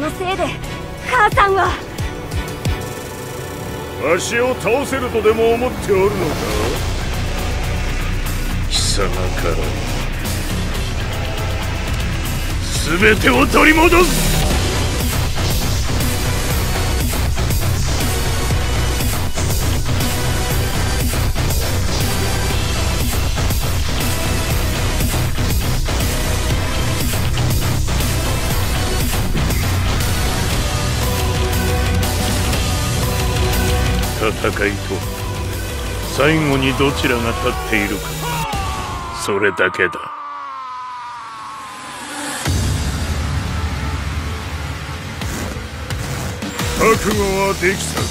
のせいで母さんは。 わしを倒せるとでも思っておるのか。貴様から全てを取り戻す。戦いと最後にどちらが立っているか、それだけだ。覚悟はできたか。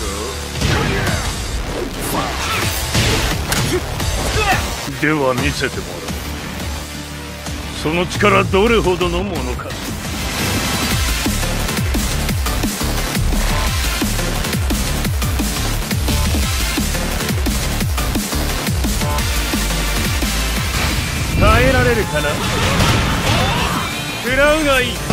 では見せてもらおう。その力どれほどのものか。耐えられるかな。食らうがいい。